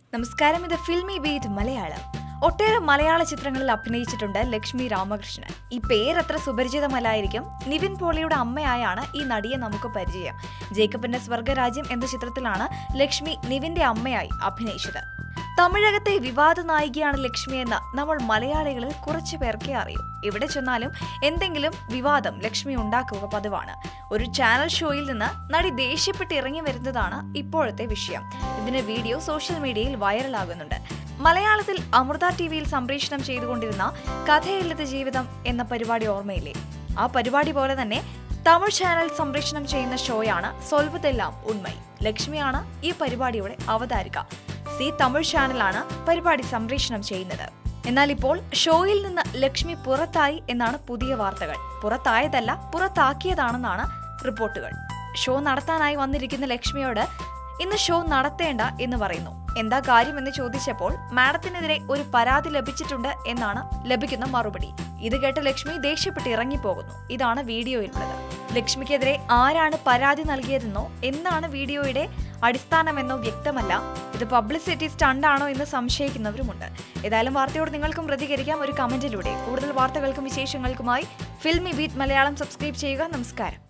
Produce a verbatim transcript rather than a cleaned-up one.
നമസ്കാരം, ഇത് ഫിൽമിബീറ്റ് മലയാളം. ഒട്ടേറെ മലയാള ചിത്രങ്ങളിൽ അഭിനയിച്ചിട്ടുണ്ട് ലക്ഷ്മി രാമകൃഷ്ണൻ. ഈ പേരത്ര സുപരിചിതമല്ലായിരിക്കും. നിവിൻ പോളിയുടെ അമ്മയായാണ് ഈ നടിയെ നമുക്ക് പരിചയം. ജേക്കബിന്റെ സ്വർഗരാജ്യം എന്ന ചിത്രത്തിലാണ് ലക്ഷ്മി നിവിന്റെ അമ്മയായി അഭിനയിച്ചത്. തമിഴകത്തെ വിവാദ നായികയാണ് ലക്ഷ്മി എന്ന് നമ്മൾ മലയാളികളിൽ കുറച്ചു പേർക്കേ അറിയൂ. എവിടെ ചെന്നാലും എന്തെങ്കിലും വിവാദം ലക്ഷ്മി ഉണ്ടാക്കുക പതിവാണ്. ഒരു ചാനൽ ഷോയിൽ നിന്ന് നടി ദേഷ്യപ്പെട്ട് ഇറങ്ങി വരുന്നതാണ് ഇപ്പോഴത്തെ വിഷയം. ഇതിന്റെ വീഡിയോ സോഷ്യൽ മീഡിയയിൽ വൈറലാകുന്നുണ്ട്. മലയാളത്തിൽ അമൃത ടിവിയിൽ സംപ്രേഷണം ചെയ്തുകൊണ്ടിരുന്ന കഥയല ജീവിതം എന്ന പരിപാടി ഓർമ്മയില്ലേ? ആ പരിപാടി പോലെ തന്നെ തമിഴ് ചാനൽ സംപ്രേഷണം ചെയ്യുന്ന ഷോയാണ് സൊൽവതെല്ലാം ഉണ്മൈ. ലക്ഷ്മിയാണ് ഈ പരിപാടിയുടെ അവതാരിക. സി തമിഴ് ചാനലാണ് പരിപാടി സംപ്രേഷണം ചെയ്യുന്നത്. എന്നാൽ ഇപ്പോൾ ഷോയിൽ നിന്ന് ലക്ഷ്മി പുറത്തായി എന്നാണ് പുതിയ വാർത്തകൾ. പുറത്തായതല്ല, പുറത്താക്കിയതാണെന്നാണ് റിപ്പോർട്ടുകൾ. ഷോ നടത്താനായി വന്നിരിക്കുന്ന ലക്ഷ്മിയോട് ഇന്ന് ഷോ നടത്തേണ്ട എന്ന് പറയുന്നു. എന്താ കാര്യമെന്ന് ചോദിച്ചപ്പോൾ മാഡത്തിനെതിരെ ഒരു പരാതി ലഭിച്ചിട്ടുണ്ട് എന്നാണ് ലഭിക്കുന്ന മറുപടി. ഇത് കേട്ട് ലക്ഷ്മി ദേഷ്യപ്പെട്ട് ഇറങ്ങിപ്പോകുന്നു. ഇതാണ് വീഡിയോയിലുള്ളത്. ലക്ഷ്മിക്കെതിരെ ആരാണ് പരാതി നൽകിയതെന്നോ എന്താണ് വീഡിയോയുടെ അടിസ്ഥാനമെന്നോ വ്യക്തമല്ല. ഇത് പബ്ലിസിറ്റി സ്റ്റണ്ടാണോ എന്ന് സംശയിക്കുന്നവരുമുണ്ട്. ഏതായാലും വാർത്തയോട് നിങ്ങൾക്കും പ്രതികരിക്കാം ഒരു കമന്റിലൂടെ. കൂടുതൽ വാർത്തകൾക്കും വിശേഷങ്ങൾക്കുമായി ഫിൽമിബീറ്റ് മലയാളം സബ്സ്ക്രൈബ് ചെയ്യുക. നമസ്കാരം.